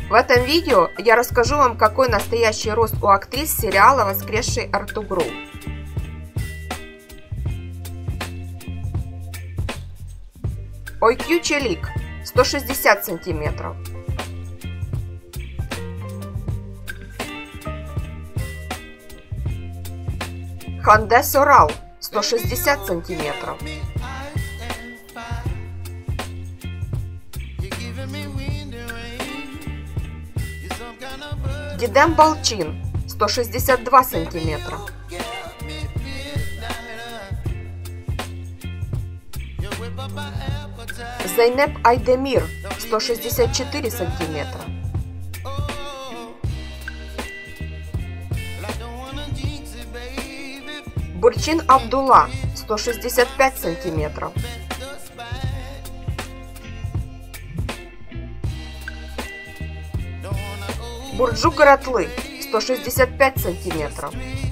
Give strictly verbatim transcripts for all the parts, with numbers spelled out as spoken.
В этом видео я расскажу вам, какой настоящий рост у актрис сериала «Воскреший Эртугрул». Ойкю Келик сто шестьдесят сантиметров. Хандэ Сорал сто шестьдесят сантиметров. Дидем Балчин сто шестьдесят два сантиметра. Зайнеп Айдемир сто шестьдесят четыре сантиметра. Бурчин Абдулла сто шестьдесят пять сантиметров. Бурджу Каратлы сто шестьдесят пять сантиметров.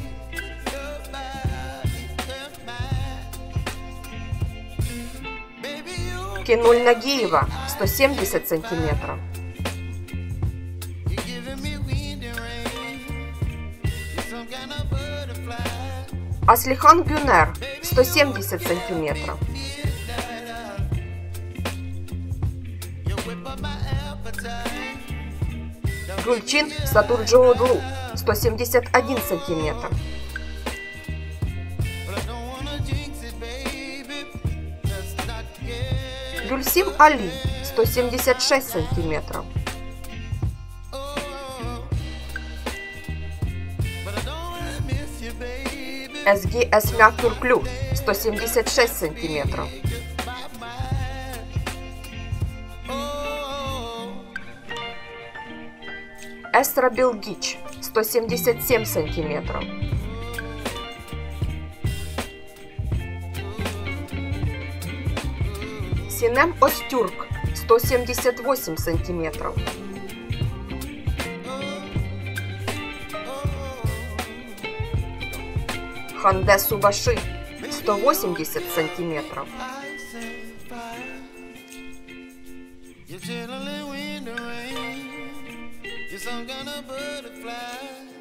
Кинуль Нагиева сто семьдесят сантиметров. Аслихан Гюнер сто семьдесят сантиметров. Гюльсим Али сто семьдесят один сантиметр. Гюльсим Али сто семьдесят шесть сантиметров. Эсги Эртугрул сто семьдесят шесть сантиметров. Илбильге сто семьдесят семь сантиметров. Синем Остюрк сто семьдесят восемь сантиметров. Хандэ Субаши сто восемьдесят сантиметров. Some kind of butterfly.